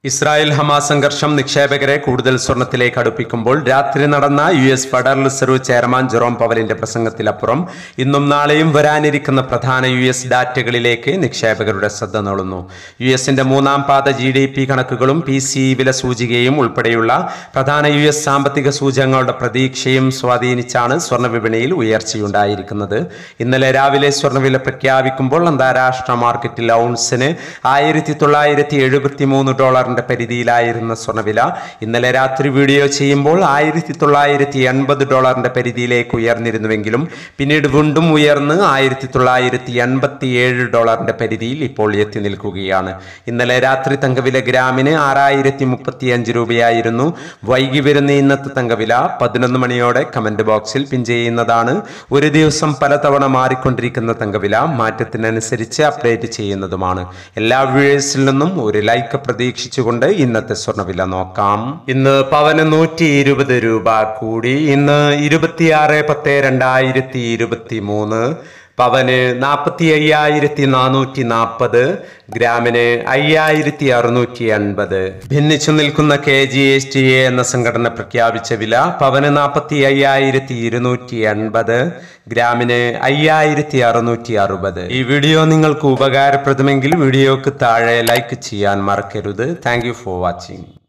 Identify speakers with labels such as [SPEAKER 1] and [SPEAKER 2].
[SPEAKER 1] Israel Hamas സംഘർഷം നിക്ഷേപകരെ കൂടുതൽ സ്വർണത്തിലേക്ക് അടുപ്പിക്കുമ്പോൾ രാത്രി നടന്ന US federal reserve chairman Jerome പവലിന്റെ പ്രസംഗത്തിലപ്പുറം ഇന്നും നാളെയും വരാനിരിക്കുന്ന പ്രധാന US ഡാറ്റകളിലേക്ക് നിക്ഷേപകരുടെ ശ്രദ്ധ നീളുന്നു. യുഎസിന്റെ മൂന്നാം പാദ GDP കണക്കുകളും PCE വില സൂചികയും ഉൾപ്പെടെയുള്ള പ്രധാന US സാമ്പത്തിക സൂചകങ്ങളുടെ പ്രതീക്ഷയും സ്വാധീനിച്ചാണ് സ്വർണ്ണ വിപണിയിൽ ഉയർച്ചയുണ്ടായിരിക്കുന്നത്. ഇന്നലെ രാവിലെ സ്വർണ്ണവില പ്രഖ്യാപിക്കുമ്പോൾ അന്താരാഷ്ട്ര മാർക്കറ്റിൽ ഔൺസിന് $1973 പരിധിയിലായിരുന്ന സ്വർണ്ണവില ഇന്നലെ രാത്രി വീഡിയോ ചെയ്യുമ്പോൾ $1980 പരിധിയിലേക്ക് ഉയർന്നിരുന്നുവെങ്കിലും പിന്നീട് വീണ്ടും ഉയർന്ന് $1987 പരിധിയിൽ ഇപ്പോൾ എത്തി നിൽക്കുകയാണ്. ഇന്നലെ രാത്രി തങ്കവില ഗ്രാമിന് 6035 രൂപയായിരുന്നു. വൈകി വരുന്ന ഇന്നത്തെ തങ്കവില 11 മണിയോടെ കമന്റ് ബോക്സിൽ പിൻ ചെയ്യുന്നതാണ്. ഒരു ദിവസം പലതവണ മാറിക്കൊണ്ടിരിക്കുന്ന തങ്കവില മാറ്റത്തിനനുസരിച്ച് അപ്ഡേറ്റ് ചെയ്യുന്നതുമാണ്. എല്ലാ വ്യൂവേഴ്സിൽ നിന്നും ഒരു ലൈക്ക് പ്രതീക്ഷിച്ചു കൊണ്ട് ഇന്നത്തെ സ്വർണ്ണവില നോക്കാം. ഇന്ന് പവന് 120 രൂപ കൂടി. ഇന്ന് 26/10/2023. പവന് 45,440, ഗ്രാമിന് 5,680. ഭിന്നിച്ചു നിൽക്കുന്ന KGSTA എന്ന സംഘടന പ്രഖ്യാപിച്ച വില പവന് 45,280, ഗ്രാമിന് 5,660. ഈ വീഡിയോ നിങ്ങൾക്ക് ഉപകാരപ്രദമെങ്കിൽ വീഡിയോക്ക് താഴെ ലൈക്ക് ചെയ്യാൻ മറക്കരുത്. Thank you for watching.